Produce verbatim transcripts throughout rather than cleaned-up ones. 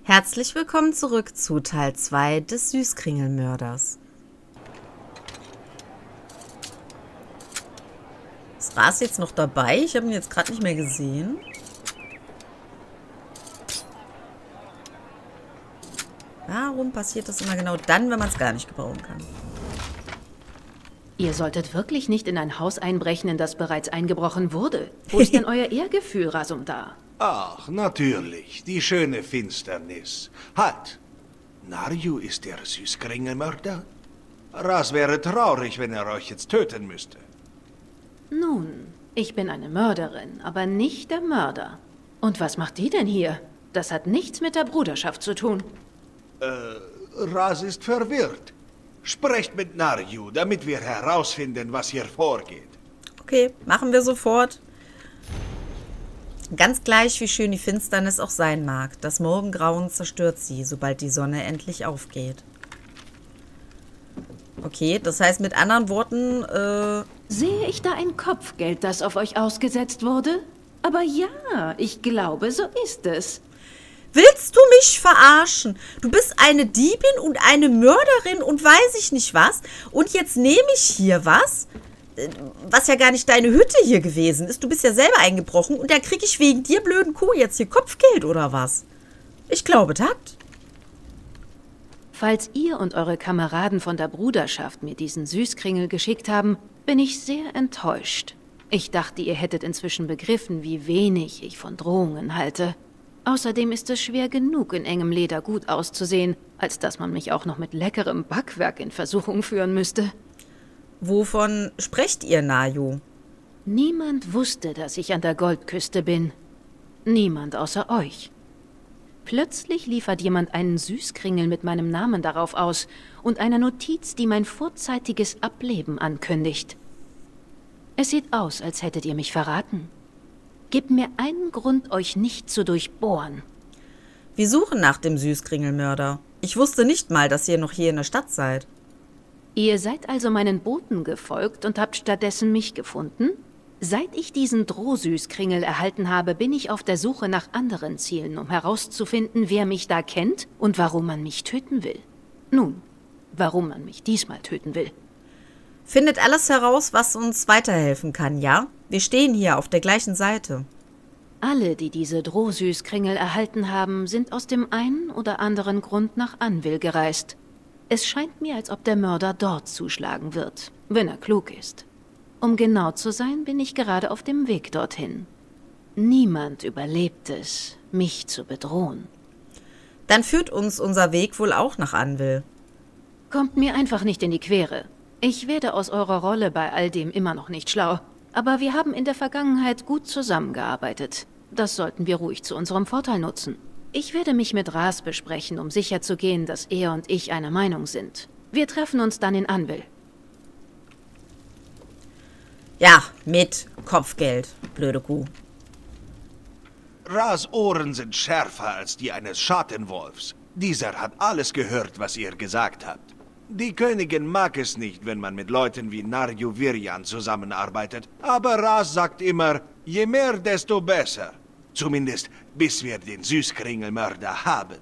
Herzlich willkommen zurück zu Teil zwei des Süßkringelmörders. Ist Ras jetzt noch dabei? Ich habe ihn jetzt gerade nicht mehr gesehen. Warum passiert das immer genau dann, wenn man es gar nicht gebrauchen kann? Ihr solltet wirklich nicht in ein Haus einbrechen, in das bereits eingebrochen wurde. Wo ist denn euer Ehrgefühl, Rasumdar? Ach, natürlich. Die schöne Finsternis. Halt! Narju ist der Süßkringelmörder? Ras wäre traurig, wenn er euch jetzt töten müsste. Nun, ich bin eine Mörderin, aber nicht der Mörder. Und was macht die denn hier? Das hat nichts mit der Bruderschaft zu tun. Äh, Ras ist verwirrt. Sprecht mit Narju, damit wir herausfinden, was hier vorgeht. Okay, machen wir sofort. Ganz gleich, wie schön die Finsternis auch sein mag. Das Morgengrauen zerstört sie, sobald die Sonne endlich aufgeht. Okay, das heißt mit anderen Worten, äh... Sehe ich da ein Kopfgeld, das auf euch ausgesetzt wurde? Aber ja, ich glaube, so ist es. Willst du mich verarschen? Du bist eine Diebin und eine Mörderin und weiß ich nicht was. Und jetzt nehme ich hier was, was ja gar nicht deine Hütte hier gewesen ist. Du bist ja selber eingebrochen und da kriege ich wegen dir, blöden Kuh, jetzt hier Kopfgeld oder was? Ich glaube, Takt. Falls ihr und eure Kameraden von der Bruderschaft mir diesen Süßkringel geschickt haben, bin ich sehr enttäuscht. Ich dachte, ihr hättet inzwischen begriffen, wie wenig ich von Drohungen halte. Außerdem ist es schwer genug, in engem Leder gut auszusehen, als dass man mich auch noch mit leckerem Backwerk in Versuchung führen müsste. Wovon sprecht ihr, Narju? Niemand wusste, dass ich an der Goldküste bin. Niemand außer euch. Plötzlich liefert jemand einen Süßkringel mit meinem Namen darauf aus und eine Notiz, die mein vorzeitiges Ableben ankündigt. Es sieht aus, als hättet ihr mich verraten. Gebt mir einen Grund, euch nicht zu durchbohren. Wir suchen nach dem Süßkringelmörder. Ich wusste nicht mal, dass ihr noch hier in der Stadt seid. Ihr seid also meinen Boten gefolgt und habt stattdessen mich gefunden? Seit ich diesen Drohsüßkringel erhalten habe, bin ich auf der Suche nach anderen Zielen, um herauszufinden, wer mich da kennt und warum man mich töten will. Nun, warum man mich diesmal töten will. Findet alles heraus, was uns weiterhelfen kann, ja? Wir stehen hier auf der gleichen Seite. Alle, die diese Drohsüßkringel erhalten haben, sind aus dem einen oder anderen Grund nach Anvil gereist. Es scheint mir, als ob der Mörder dort zuschlagen wird, wenn er klug ist. Um genau zu sein, bin ich gerade auf dem Weg dorthin. Niemand überlebt es, mich zu bedrohen. Dann führt uns unser Weg wohl auch nach Anvil. Kommt mir einfach nicht in die Quere. Ich werde aus eurer Rolle bei all dem immer noch nicht schlau. Aber wir haben in der Vergangenheit gut zusammengearbeitet. Das sollten wir ruhig zu unserem Vorteil nutzen. Ich werde mich mit Ras besprechen, um sicherzugehen, dass er und ich einer Meinung sind. Wir treffen uns dann in Anvil. Ja, mit Kopfgeld, blöde Kuh. Ras Ohren sind schärfer als die eines Schattenwolfs. Dieser hat alles gehört, was ihr gesagt habt. Die Königin mag es nicht, wenn man mit Leuten wie Narju Virjan zusammenarbeitet. Aber Ras sagt immer, je mehr, desto besser. Zumindest, bis wir den Süßkringelmörder haben.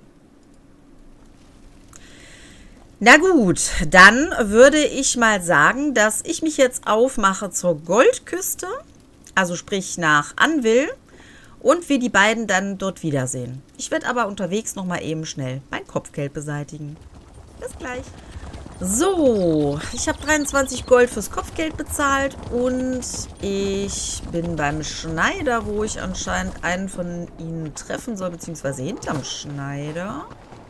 Na gut, dann würde ich mal sagen, dass ich mich jetzt aufmache zur Goldküste, also sprich nach Anvil, und wir die beiden dann dort wiedersehen. Ich werde aber unterwegs nochmal eben schnell mein Kopfgeld beseitigen. Bis gleich. So, ich habe dreiundzwanzig Gold fürs Kopfgeld bezahlt und ich bin beim Schneider, wo ich anscheinend einen von ihnen treffen soll, beziehungsweise hinterm Schneider.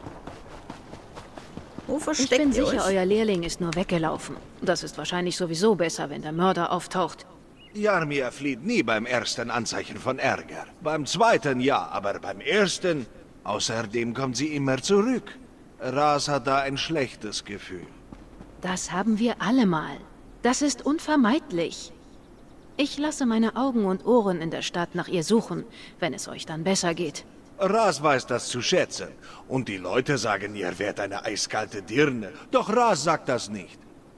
Wo versteckt ihr euch? Ich bin ihr sicher, euch? euer Lehrling ist nur weggelaufen. Das ist wahrscheinlich sowieso besser, wenn der Mörder auftaucht. Jarmia flieht nie beim ersten Anzeichen von Ärger. Beim zweiten ja, aber beim ersten... Außerdem kommt sie immer zurück. Ras hat da ein schlechtes Gefühl. Das haben wir alle mal. Das ist unvermeidlich. Ich lasse meine Augen und Ohren in der Stadt nach ihr suchen, wenn es euch dann besser geht. Ras weiß das zu schätzen. Und die Leute sagen, ihr wärt eine eiskalte Dirne. Doch Ras sagt das nicht.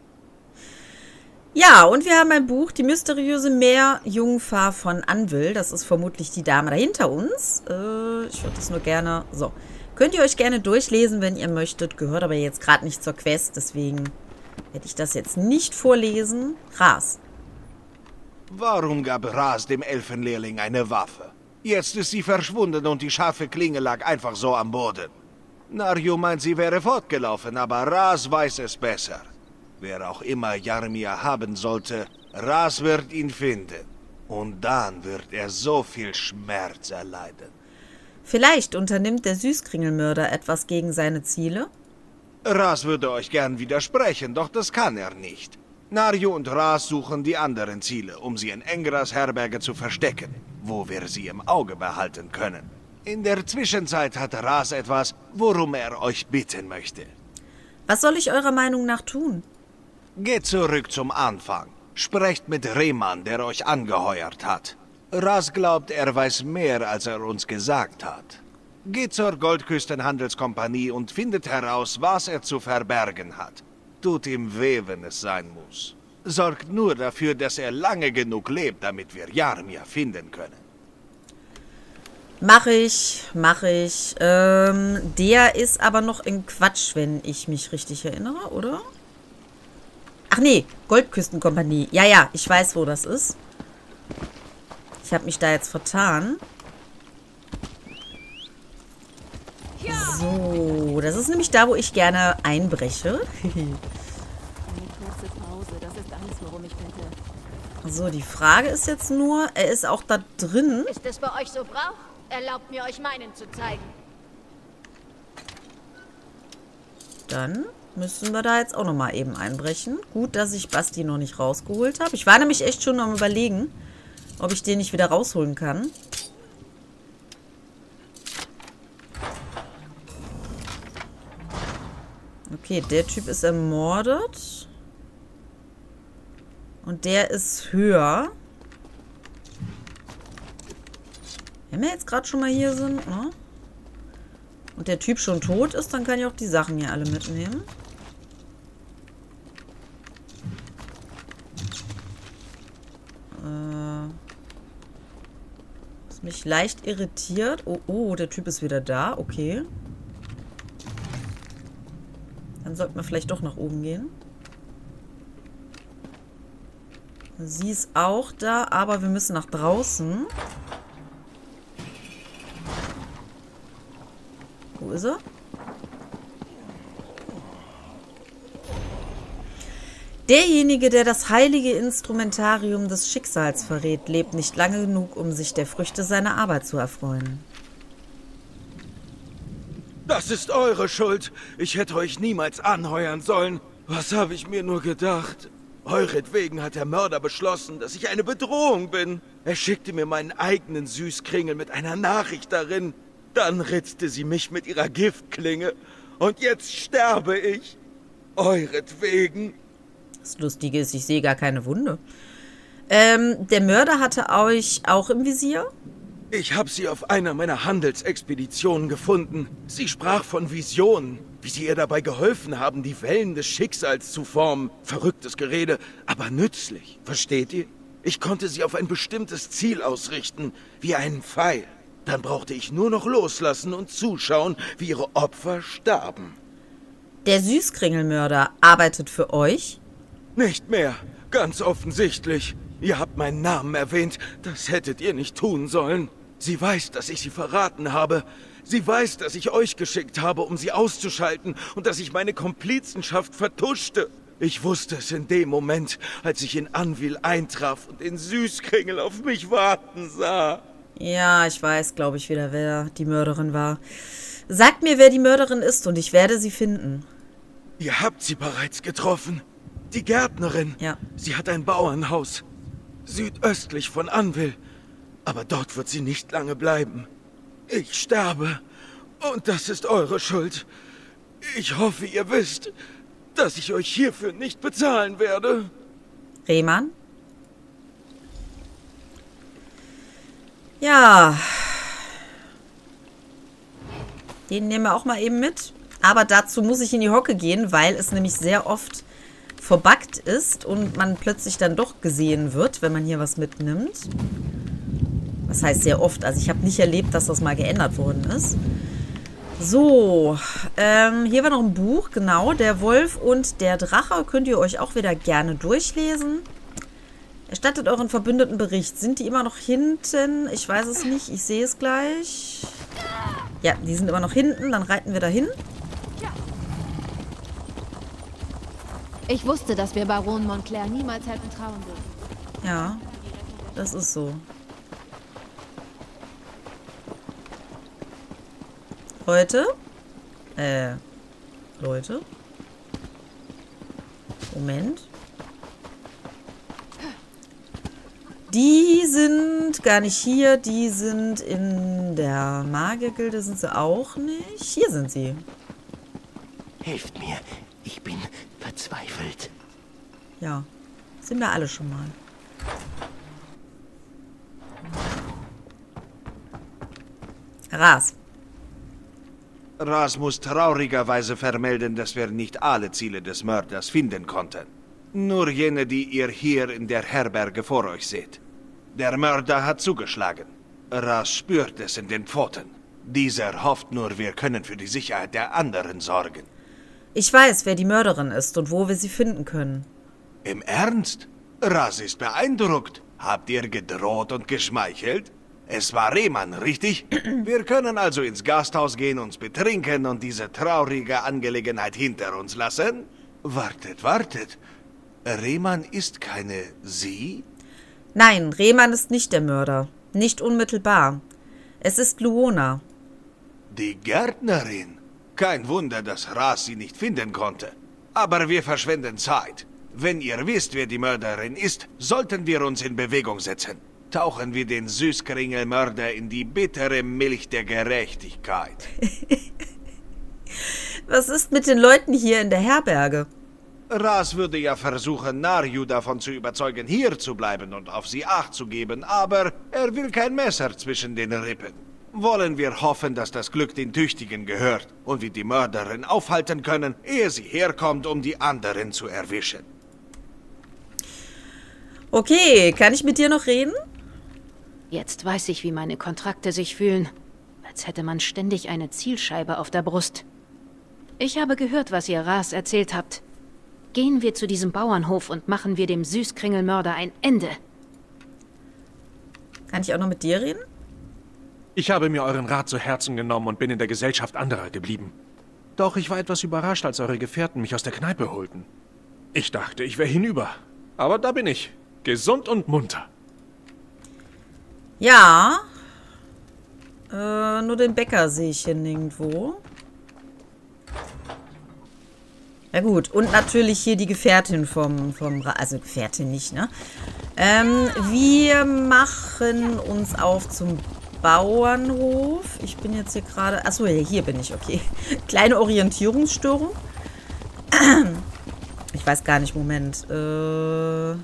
Ja, und wir haben ein Buch, die mysteriöse Meerjungfer von Anvil. Das ist vermutlich die Dame da hinter uns. Äh, ich würde das nur gerne... So. Könnt ihr euch gerne durchlesen, wenn ihr möchtet. Gehört aber jetzt gerade nicht zur Quest, deswegen werde ich das jetzt nicht vorlesen. Ras. Warum gab Ras dem Elfenlehrling eine Waffe? Jetzt ist sie verschwunden und die scharfe Klinge lag einfach so am Boden. Narju meint, sie wäre fortgelaufen, aber Ras weiß es besser. Wer auch immer Jarmir haben sollte, Ras wird ihn finden. Und dann wird er so viel Schmerz erleiden. Vielleicht unternimmt der Süßkringelmörder etwas gegen seine Ziele? Ras würde euch gern widersprechen, doch das kann er nicht. Narju und Ras suchen die anderen Ziele, um sie in Engras Herberge zu verstecken, wo wir sie im Auge behalten können. In der Zwischenzeit hat Ras etwas, worum er euch bitten möchte. Was soll ich eurer Meinung nach tun? Geht zurück zum Anfang. Sprecht mit Rehman, der euch angeheuert hat. Ras glaubt, er weiß mehr, als er uns gesagt hat. Geht zur Goldküstenhandelskompanie und findet heraus, was er zu verbergen hat. Tut ihm weh, wenn es sein muss. Sorgt nur dafür, dass er lange genug lebt, damit wir Jarmir finden können. Mach ich, mach ich. Ähm, der ist aber noch in Quatsch, wenn ich mich richtig erinnere, oder? Ach nee, Goldküstenkompanie. Ja, ja, ich weiß, wo das ist. Ich habe mich da jetzt vertan. So, das ist nämlich da, wo ich gerne einbreche. So, die Frage ist jetzt nur, er ist auch da drin. Ist es bei euch so Brauch? Erlaubt mir, euch meinen zu zeigen. Dann müssen wir da jetzt auch nochmal eben einbrechen. Gut, dass ich Basti noch nicht rausgeholt habe. Ich war nämlich echt schon am Überlegen, ob ich den nicht wieder rausholen kann. Okay, der Typ ist ermordet. Und der ist höher. Wenn wir jetzt gerade schon mal hier sind, ne? Und der Typ schon tot ist, dann kann ich auch die Sachen hier alle mitnehmen. Äh, was mich leicht irritiert. Oh, oh, der Typ ist wieder da. Okay. Dann sollten wir vielleicht doch nach oben gehen. Sie ist auch da, aber wir müssen nach draußen. Wo ist er? Derjenige, der das heilige Instrumentarium des Schicksals verrät, lebt nicht lange genug, um sich der Früchte seiner Arbeit zu erfreuen. Das ist eure Schuld. Ich hätte euch niemals anheuern sollen. Was habe ich mir nur gedacht? Euretwegen hat der Mörder beschlossen, dass ich eine Bedrohung bin. Er schickte mir meinen eigenen Süßkringel mit einer Nachricht darin. Dann ritzte sie mich mit ihrer Giftklinge. Und jetzt sterbe ich. Euretwegen. Das Lustige ist, ich sehe gar keine Wunde. Ähm, der Mörder hatte euch auch im Visier? Ich habe sie auf einer meiner Handelsexpeditionen gefunden. Sie sprach von Visionen, wie sie ihr dabei geholfen haben, die Wellen des Schicksals zu formen. Verrücktes Gerede, aber nützlich. Versteht ihr? Ich konnte sie auf ein bestimmtes Ziel ausrichten, wie einen Pfeil. Dann brauchte ich nur noch loslassen und zuschauen, wie ihre Opfer starben. Der Süßkringelmörder arbeitet für euch? Nicht mehr. Ganz offensichtlich. Ihr habt meinen Namen erwähnt. Das hättet ihr nicht tun sollen. Sie weiß, dass ich sie verraten habe. Sie weiß, dass ich euch geschickt habe, um sie auszuschalten und dass ich meine Komplizenschaft vertuschte. Ich wusste es in dem Moment, als ich in Anvil eintraf und den Süßkringel auf mich warten sah. Ja, ich weiß, glaube ich, wieder, wer die Mörderin war. Sagt mir, wer die Mörderin ist und ich werde sie finden. Ihr habt sie bereits getroffen. Die Gärtnerin. Ja. Sie hat ein Bauernhaus. Südöstlich von Anvil. Aber dort wird sie nicht lange bleiben. Ich sterbe. Und das ist eure Schuld. Ich hoffe, ihr wisst, dass ich euch hierfür nicht bezahlen werde. Rehman? Ja. Den nehmen wir auch mal eben mit. Aber dazu muss ich in die Hocke gehen, weil es nämlich sehr oft verbuggt ist und man plötzlich dann doch gesehen wird, wenn man hier was mitnimmt. Das heißt sehr oft. Also ich habe nicht erlebt, dass das mal geändert worden ist. So, ähm, hier war noch ein Buch, genau. Der Wolf und der Drache. Könnt ihr euch auch wieder gerne durchlesen. Erstattet euren Verbündeten Bericht. Sind die immer noch hinten? Ich weiß es nicht. Ich sehe es gleich. Ja, die sind immer noch hinten. Dann reiten wir dahin. Ich wusste, dass wir Baron Montclair niemals hätten trauen dürfen. Ja, das ist so. Leute? Äh, Leute? Moment. Die sind gar nicht hier. Die sind in der Magiergilde. Sind sie auch nicht? Hier sind sie. Helft mir. Ich bin verzweifelt. Ja, sind wir alle schon mal. Ras. Ras muss traurigerweise vermelden, dass wir nicht alle Ziele des Mörders finden konnten. Nur jene, die ihr hier in der Herberge vor euch seht. Der Mörder hat zugeschlagen. Ras spürt es in den Pfoten. Dieser hofft nur, wir können für die Sicherheit der anderen sorgen. Ich weiß, wer die Mörderin ist und wo wir sie finden können. Im Ernst? Ras ist beeindruckt. Habt ihr gedroht und geschmeichelt? Es war Rehmann, richtig? Wir können also ins Gasthaus gehen, uns betrinken und diese traurige Angelegenheit hinter uns lassen? Wartet, wartet. Rehmann ist keine Sie? Nein, Rehmann ist nicht der Mörder. Nicht unmittelbar. Es ist Luona. Die Gärtnerin. Kein Wunder, dass Ras sie nicht finden konnte. Aber wir verschwenden Zeit. Wenn ihr wisst, wer die Mörderin ist, sollten wir uns in Bewegung setzen. Tauchen wir den Süßkringelmörder in die bittere Milch der Gerechtigkeit. Was ist mit den Leuten hier in der Herberge? Ras würde ja versuchen, Narju davon zu überzeugen, hier zu bleiben und auf sie Acht zu geben, aber er will kein Messer zwischen den Rippen. Wollen wir hoffen, dass das Glück den Tüchtigen gehört und wir die Mörderin aufhalten können, ehe sie herkommt, um die anderen zu erwischen. Okay, kann ich mit dir noch reden? Jetzt weiß ich, wie meine Kontrakte sich fühlen. Als hätte man ständig eine Zielscheibe auf der Brust. Ich habe gehört, was ihr Ras erzählt habt. Gehen wir zu diesem Bauernhof und machen wir dem Süßkringelmörder ein Ende. Kann ich auch noch mit dir reden? Ich habe mir euren Rat zu Herzen genommen und bin in der Gesellschaft anderer geblieben. Doch ich war etwas überrascht, als eure Gefährten mich aus der Kneipe holten. Ich dachte, ich wäre hinüber. Aber da bin ich. Gesund und munter. Ja. Äh, nur den Bäcker sehe ich hier nirgendwo. Ja gut, und natürlich hier die Gefährtin vom, vom Ra also Gefährtin nicht, ne? Ähm, wir machen uns auf zum Bauernhof. Ich bin jetzt hier gerade... Achso, hier bin ich, okay. Kleine Orientierungsstörung. Ich weiß gar nicht, Moment. Äh...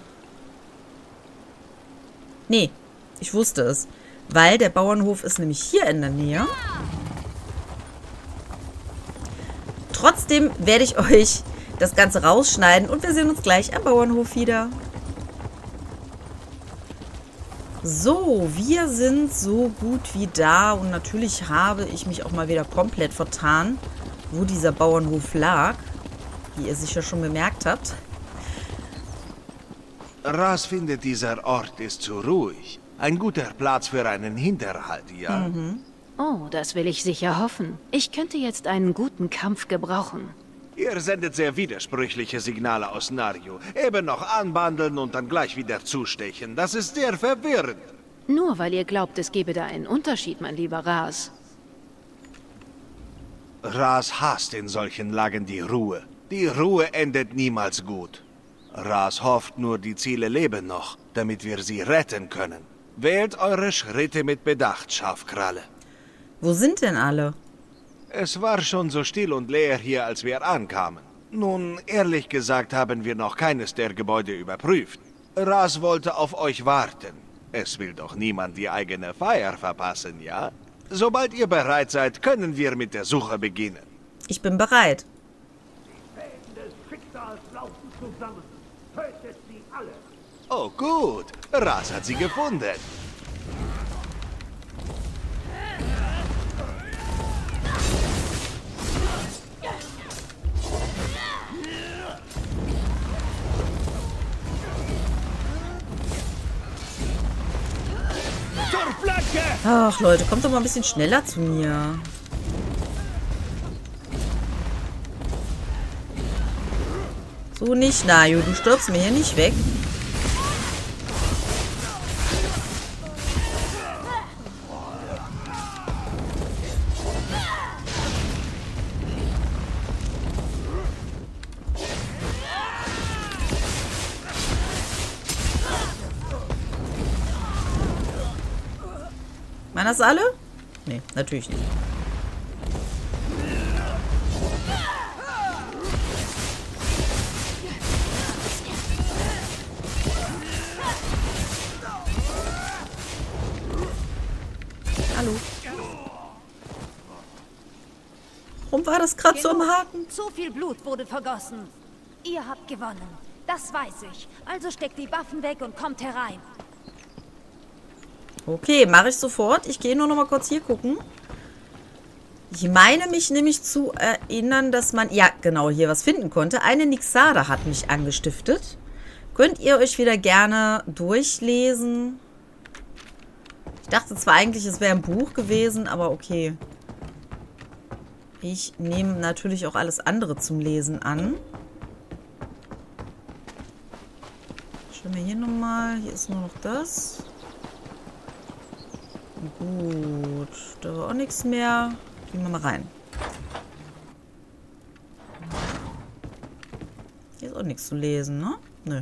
Nee, ich wusste es. Weil der Bauernhof ist nämlich hier in der Nähe. Trotzdem werde ich euch das Ganze rausschneiden und wir sehen uns gleich am Bauernhof wieder. So, wir sind so gut wie da und natürlich habe ich mich auch mal wieder komplett vertan, wo dieser Bauernhof lag, wie ihr sicher schon bemerkt habt. Ras findet, dieser Ort ist zu ruhig. Ein guter Platz für einen Hinterhalt, ja? Mhm. Oh, das will ich sicher hoffen. Ich könnte jetzt einen guten Kampf gebrauchen. Ihr sendet sehr widersprüchliche Signale aus Narju. Eben noch anbandeln und dann gleich wieder zustechen. Das ist sehr verwirrend. Nur weil ihr glaubt, es gebe da einen Unterschied, mein lieber Ras. Ras hasst in solchen Lagen die Ruhe. Die Ruhe endet niemals gut. Ras hofft nur, die Ziele leben noch, damit wir sie retten können. Wählt eure Schritte mit Bedacht, Schafkralle. Wo sind denn alle? Es war schon so still und leer hier, als wir ankamen. Nun, ehrlich gesagt haben wir noch keines der Gebäude überprüft. Ras wollte auf euch warten. Es will doch niemand die eigene Feier verpassen, ja? Sobald ihr bereit seid, können wir mit der Suche beginnen. Ich bin bereit. Die Fäden des Schicksals laufen zusammen. Tötet sie alle. Oh gut, Ras hat sie gefunden. Ach, Leute, kommt doch mal ein bisschen schneller zu mir. So nicht, Nayu. Du stirbst mir hier nicht weg. Waren das alle? Nee, natürlich nicht. Hallo. Warum war das gerade so am Haken? Zu viel Blut wurde vergossen. Ihr habt gewonnen. Das weiß ich. Also steckt die Waffen weg und kommt herein. Okay, mache ich sofort. Ich gehe nur noch mal kurz hier gucken. Ich meine mich nämlich zu erinnern, dass man, ja genau, hier was finden konnte. Eine Nixada hat mich angestiftet. Könnt ihr euch wieder gerne durchlesen. Ich dachte zwar eigentlich, es wäre ein Buch gewesen, aber okay. Ich nehme natürlich auch alles andere zum Lesen an. Schauen wir hier nochmal. Hier ist nur noch das. Gut, da war auch nichts mehr. Gehen wir mal rein. Hier ist auch nichts zu lesen, ne? Nö.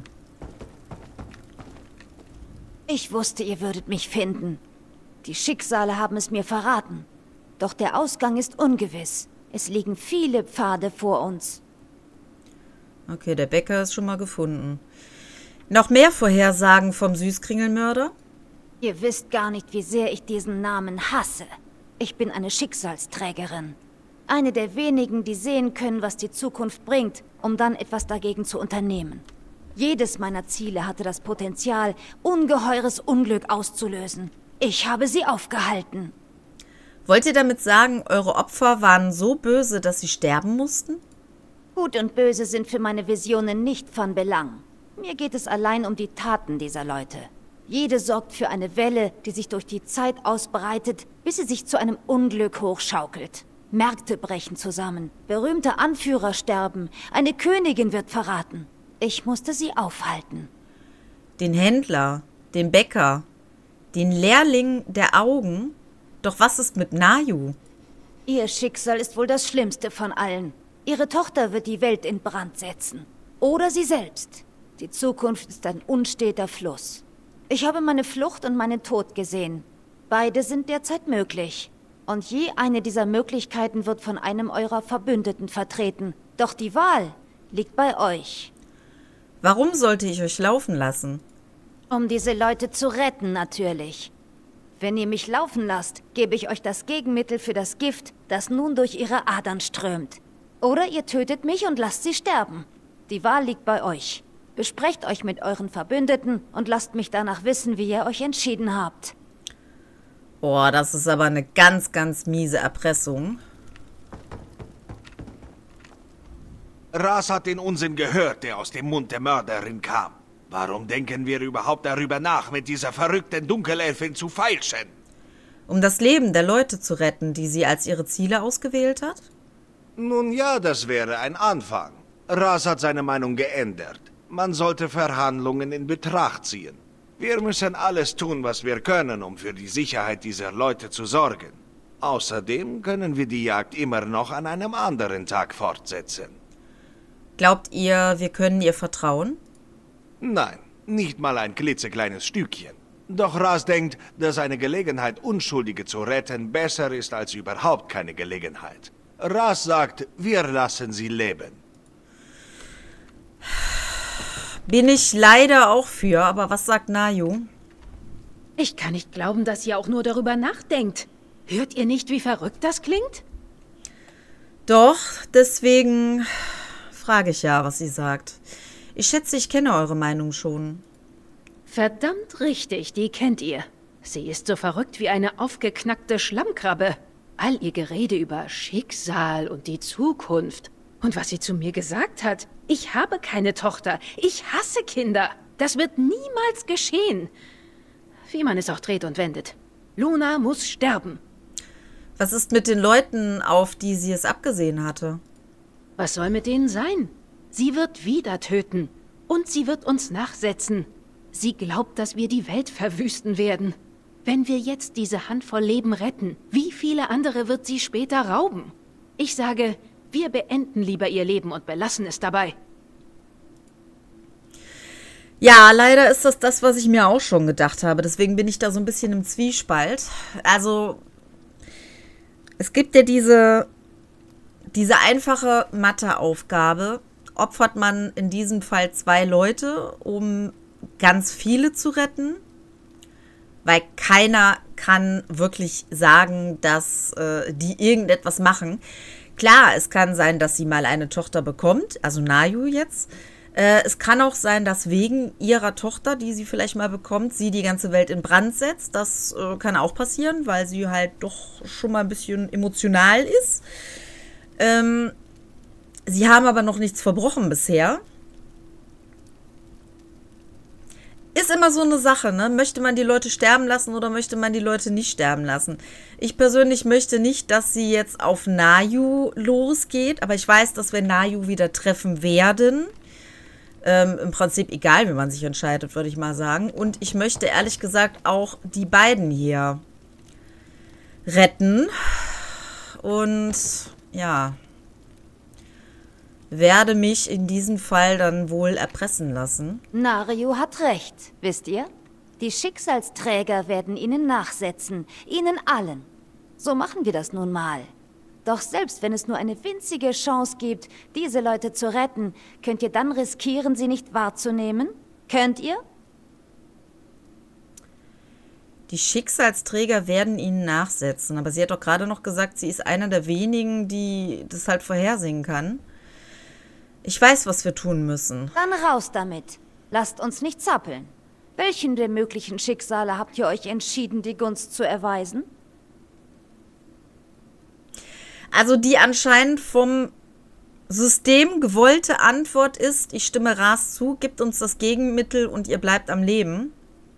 Ich wusste, ihr würdet mich finden. Die Schicksale haben es mir verraten. Doch der Ausgang ist ungewiss. Es liegen viele Pfade vor uns. Okay, der Bäcker ist schon mal gefunden. Noch mehr Vorhersagen vom Süßkringelmörder? Ihr wisst gar nicht, wie sehr ich diesen Namen hasse. Ich bin eine Schicksalsträgerin. Eine der wenigen, die sehen können, was die Zukunft bringt, um dann etwas dagegen zu unternehmen. Jedes meiner Ziele hatte das Potenzial, ungeheures Unglück auszulösen. Ich habe sie aufgehalten. Wollt ihr damit sagen, eure Opfer waren so böse, dass sie sterben mussten? Gut und Böse sind für meine Visionen nicht von Belang. Mir geht es allein um die Taten dieser Leute. Jede sorgt für eine Welle, die sich durch die Zeit ausbreitet, bis sie sich zu einem Unglück hochschaukelt. Märkte brechen zusammen, berühmte Anführer sterben, eine Königin wird verraten. Ich musste sie aufhalten. Den Händler, den Bäcker, den Lehrling der Augen. Doch was ist mit Nayu? Ihr Schicksal ist wohl das Schlimmste von allen. Ihre Tochter wird die Welt in Brand setzen. Oder sie selbst. Die Zukunft ist ein unsteter Fluss. Ich habe meine Flucht und meinen Tod gesehen. Beide sind derzeit möglich. Und je eine dieser Möglichkeiten wird von einem eurer Verbündeten vertreten. Doch die Wahl liegt bei euch. Warum sollte ich euch laufen lassen? Um diese Leute zu retten, natürlich. Wenn ihr mich laufen lasst, gebe ich euch das Gegenmittel für das Gift, das nun durch ihre Adern strömt. Oder ihr tötet mich und lasst sie sterben. Die Wahl liegt bei euch. Besprecht euch mit euren Verbündeten und lasst mich danach wissen, wie ihr euch entschieden habt. Boah, das ist aber eine ganz, ganz miese Erpressung. Ras hat den Unsinn gehört, der aus dem Mund der Mörderin kam. Warum denken wir überhaupt darüber nach, mit dieser verrückten Dunkelelfin zu feilschen? Um das Leben der Leute zu retten, die sie als ihre Ziele ausgewählt hat? Nun ja, das wäre ein Anfang. Ras hat seine Meinung geändert. Man sollte Verhandlungen in Betracht ziehen. Wir müssen alles tun, was wir können, um für die Sicherheit dieser Leute zu sorgen. Außerdem können wir die Jagd immer noch an einem anderen Tag fortsetzen. Glaubt ihr, wir können ihr vertrauen? Nein, nicht mal ein klitzekleines Stückchen. Doch Ras denkt, dass eine Gelegenheit, Unschuldige zu retten, besser ist als überhaupt keine Gelegenheit. Ras sagt, wir lassen sie leben. Bin ich leider auch für, aber was sagt Nayu? Ich kann nicht glauben, dass ihr auch nur darüber nachdenkt. Hört ihr nicht, wie verrückt das klingt? Doch, deswegen frage ich ja, was sie sagt. Ich schätze, ich kenne eure Meinung schon. Verdammt richtig, die kennt ihr. Sie ist so verrückt wie eine aufgeknackte Schlammkrabbe. All ihr Gerede über Schicksal und die Zukunft. Und was sie zu mir gesagt hat, ich habe keine Tochter, ich hasse Kinder. Das wird niemals geschehen. Wie man es auch dreht und wendet. Luna muss sterben. Was ist mit den Leuten, auf die sie es abgesehen hatte? Was soll mit denen sein? Sie wird wieder töten. Und sie wird uns nachsetzen. Sie glaubt, dass wir die Welt verwüsten werden. Wenn wir jetzt diese Handvoll Leben retten, wie viele andere wird sie später rauben? Ich sage, wir beenden lieber ihr Leben und belassen es dabei. Ja, leider ist das das, was ich mir auch schon gedacht habe. Deswegen bin ich da so ein bisschen im Zwiespalt. Also, es gibt ja diese, diese einfache Matheaufgabe. Opfert man in diesem Fall zwei Leute, um ganz viele zu retten? Weil keiner kann wirklich sagen, dass äh, die irgendetwas machen. Klar, es kann sein, dass sie mal eine Tochter bekommt, also Nayu jetzt. Äh, es kann auch sein, dass wegen ihrer Tochter, die sie vielleicht mal bekommt, sie die ganze Welt in Brand setzt. Das äh, kann auch passieren, weil sie halt doch schon mal ein bisschen emotional ist. Ähm, sie haben aber noch nichts verbrochen bisher. Ist immer so eine Sache, ne? Möchte man die Leute sterben lassen oder möchte man die Leute nicht sterben lassen? Ich persönlich möchte nicht, dass sie jetzt auf Nayu losgeht, aber ich weiß, dass wir Nayu wieder treffen werden. Ähm, im Prinzip egal, wie man sich entscheidet, würde ich mal sagen. Und ich möchte ehrlich gesagt auch die beiden hier retten. Und ja, werde mich in diesem Fall dann wohl erpressen lassen. Naryu hat recht, wisst ihr? Die Schicksalsträger werden ihnen nachsetzen, ihnen allen. So machen wir das nun mal. Doch selbst wenn es nur eine winzige Chance gibt, diese Leute zu retten, könnt ihr dann riskieren, sie nicht wahrzunehmen? Könnt ihr? Die Schicksalsträger werden ihnen nachsetzen. Aber sie hat doch gerade noch gesagt, sie ist einer der wenigen, die das halt vorhersehen kann. Ich weiß, was wir tun müssen. Dann raus damit. Lasst uns nicht zappeln. Welchen der möglichen Schicksale habt ihr euch entschieden, die Gunst zu erweisen? Also die anscheinend vom System gewollte Antwort ist, ich stimme Ras zu, gibt uns das Gegenmittel und ihr bleibt am Leben.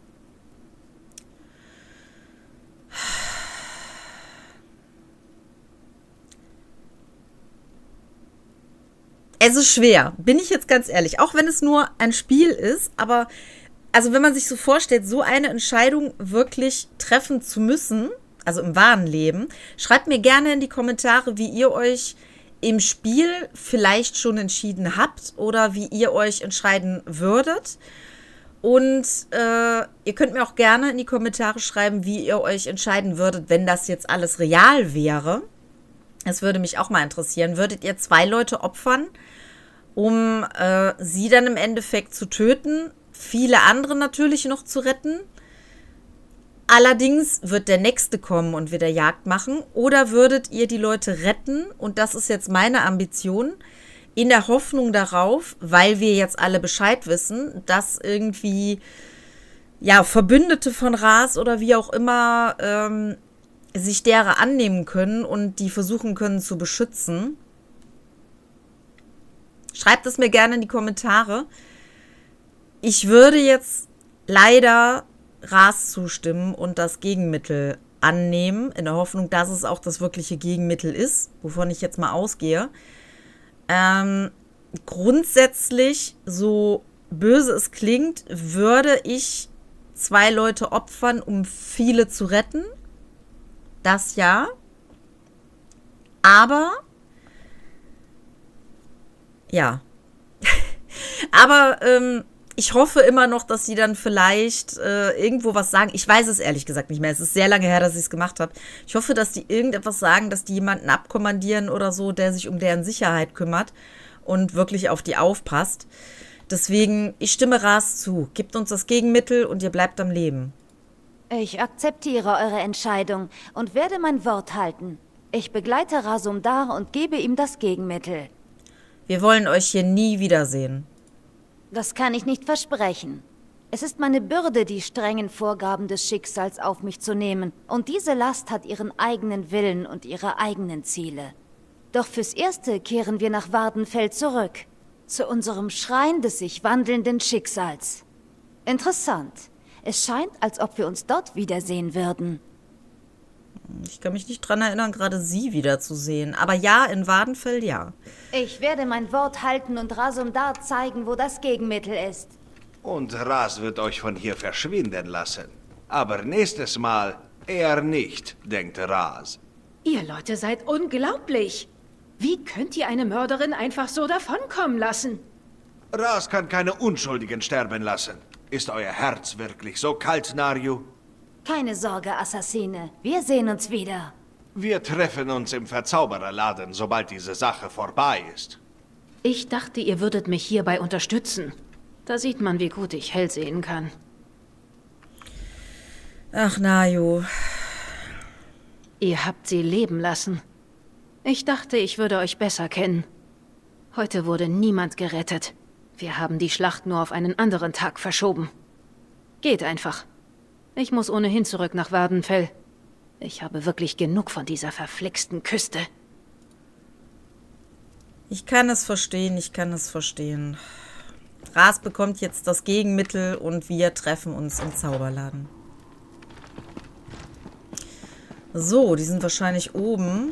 Es ist schwer, bin ich jetzt ganz ehrlich, auch wenn es nur ein Spiel ist, aber also wenn man sich so vorstellt, so eine Entscheidung wirklich treffen zu müssen, also im wahren Leben, schreibt mir gerne in die Kommentare, wie ihr euch im Spiel vielleicht schon entschieden habt oder wie ihr euch entscheiden würdet. Und äh, ihr könnt mir auch gerne in die Kommentare schreiben, wie ihr euch entscheiden würdet, wenn das jetzt alles real wäre. Das würde mich auch mal interessieren. Würdet ihr zwei Leute opfern, um äh, sie dann im Endeffekt zu töten, viele andere natürlich noch zu retten? Allerdings wird der Nächste kommen und wieder Jagd machen. Oder würdet ihr die Leute retten, und das ist jetzt meine Ambition, in der Hoffnung darauf, weil wir jetzt alle Bescheid wissen, dass irgendwie ja Verbündete von Ras oder wie auch immer ähm, sich derer annehmen können und die versuchen können zu beschützen. Schreibt es mir gerne in die Kommentare. Ich würde jetzt leider Ras zustimmen und das Gegenmittel annehmen, in der Hoffnung, dass es auch das wirkliche Gegenmittel ist, wovon ich jetzt mal ausgehe. Ähm, grundsätzlich, so böse es klingt, würde ich zwei Leute opfern, um viele zu retten. Das ja. Aber, ja. Aber, ähm, ich hoffe immer noch, dass sie dann vielleicht äh, irgendwo was sagen. Ich weiß es ehrlich gesagt nicht mehr. Es ist sehr lange her, dass ich es gemacht habe. Ich hoffe, dass die irgendetwas sagen, dass die jemanden abkommandieren oder so, der sich um deren Sicherheit kümmert und wirklich auf die aufpasst. Deswegen, ich stimme Ras zu. Gebt uns das Gegenmittel und ihr bleibt am Leben. Ich akzeptiere eure Entscheidung und werde mein Wort halten. Ich begleite Razumdar und gebe ihm das Gegenmittel. Wir wollen euch hier nie wiedersehen. Das kann ich nicht versprechen. Es ist meine Bürde, die strengen Vorgaben des Schicksals auf mich zu nehmen. Und diese Last hat ihren eigenen Willen und ihre eigenen Ziele. Doch fürs Erste kehren wir nach Wardenfeld zurück. Zu unserem Schrein des sich wandelnden Schicksals. Interessant. Es scheint, als ob wir uns dort wiedersehen würden. Ich kann mich nicht dran erinnern, gerade sie wiederzusehen. Aber ja, in Vvardenfell ja. Ich werde mein Wort halten und Razumdar zeigen, wo das Gegenmittel ist. Und Ras wird euch von hier verschwinden lassen. Aber nächstes Mal eher nicht, denkt Ras. Ihr Leute seid unglaublich. Wie könnt ihr eine Mörderin einfach so davonkommen lassen? Ras kann keine Unschuldigen sterben lassen. Ist euer Herz wirklich so kalt, Narju? Keine Sorge, Assassine. Wir sehen uns wieder. Wir treffen uns im Verzaubererladen, sobald diese Sache vorbei ist. Ich dachte, ihr würdet mich hierbei unterstützen. Da sieht man, wie gut ich hell sehen kann. Ach, Narju. Ihr habt sie leben lassen. Ich dachte, ich würde euch besser kennen. Heute wurde niemand gerettet. Wir haben die Schlacht nur auf einen anderen Tag verschoben. Geht einfach. Ich muss ohnehin zurück nach Vvardenfell. Ich habe wirklich genug von dieser verflixten Küste. Ich kann es verstehen, ich kann es verstehen. Ras bekommt jetzt das Gegenmittel und wir treffen uns im Zauberladen. So, die sind wahrscheinlich oben.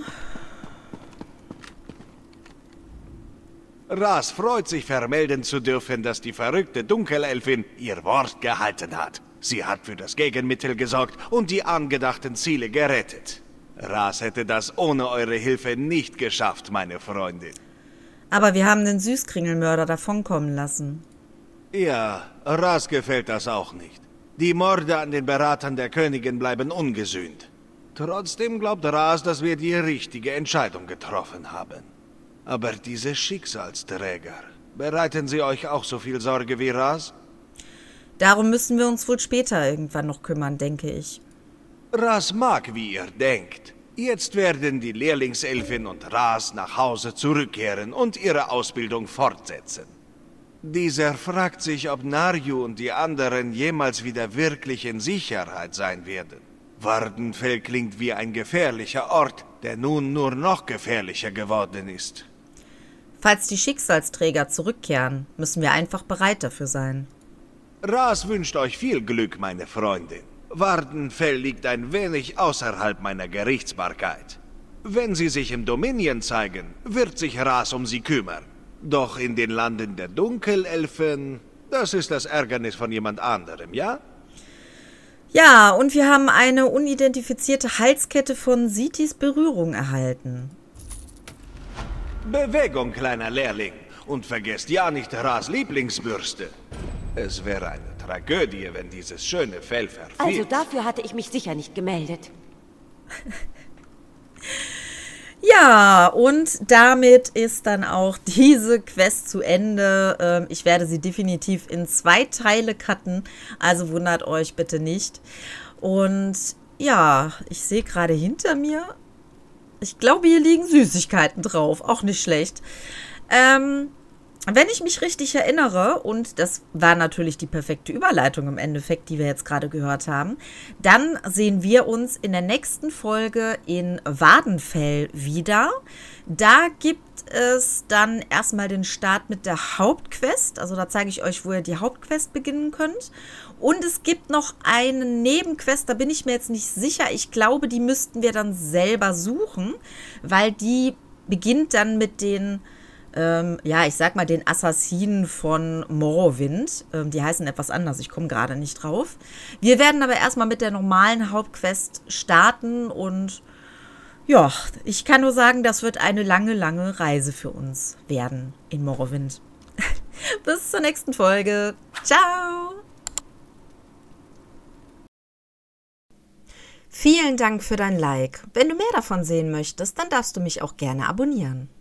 Ras freut sich, vermelden zu dürfen, dass die verrückte Dunkelelfin ihr Wort gehalten hat. Sie hat für das Gegenmittel gesorgt und die angedachten Ziele gerettet. Ras hätte das ohne eure Hilfe nicht geschafft, meine Freundin. Aber wir haben den Süßkringelmörder davonkommen lassen. Ja, Ras gefällt das auch nicht. Die Morde an den Beratern der Königin bleiben ungesühnt. Trotzdem glaubt Ras, dass wir die richtige Entscheidung getroffen haben. Aber diese Schicksalsträger, bereiten sie euch auch so viel Sorge wie Ras? Darum müssen wir uns wohl später irgendwann noch kümmern, denke ich. Ras mag, wie ihr denkt. Jetzt werden die Lehrlingselfin und Ras nach Hause zurückkehren und ihre Ausbildung fortsetzen. Dieser fragt sich, ob Narju und die anderen jemals wieder wirklich in Sicherheit sein werden. Vvardenfell klingt wie ein gefährlicher Ort, der nun nur noch gefährlicher geworden ist. Falls die Schicksalsträger zurückkehren, müssen wir einfach bereit dafür sein. Ras wünscht euch viel Glück, meine Freundin. Vvardenfell liegt ein wenig außerhalb meiner Gerichtsbarkeit. Wenn sie sich im Dominion zeigen, wird sich Ras um sie kümmern. Doch in den Landen der Dunkelelfen, das ist das Ärgernis von jemand anderem, ja? Ja, und wir haben eine unidentifizierte Halskette von Sitis Berührung erhalten. Bewegung, kleiner Lehrling. Und vergesst ja nicht Ras Lieblingsbürste. Es wäre eine Tragödie, wenn dieses schöne Fell verfiel. Also dafür hatte ich mich sicher nicht gemeldet. Ja, und damit ist dann auch diese Quest zu Ende. Ich werde sie definitiv in zwei Teile cutten, also wundert euch bitte nicht. Und ja, ich sehe gerade hinter mir, ich glaube, hier liegen Süßigkeiten drauf, auch nicht schlecht. Ähm... Wenn ich mich richtig erinnere, und das war natürlich die perfekte Überleitung im Endeffekt, die wir jetzt gerade gehört haben, dann sehen wir uns in der nächsten Folge in Vvardenfell wieder. Da gibt es dann erstmal den Start mit der Hauptquest, also da zeige ich euch, wo ihr die Hauptquest beginnen könnt. Und es gibt noch eine Nebenquest, da bin ich mir jetzt nicht sicher, ich glaube, die müssten wir dann selber suchen, weil die beginnt dann mit den... Ähm, ja, ich sag mal, den Assassinen von Morrowind. Ähm, die heißen etwas anders, ich komme gerade nicht drauf. Wir werden aber erstmal mit der normalen Hauptquest starten und ja, ich kann nur sagen, das wird eine lange, lange Reise für uns werden in Morrowind. Bis zur nächsten Folge. Ciao! Vielen Dank für dein Like. Wenn du mehr davon sehen möchtest, dann darfst du mich auch gerne abonnieren.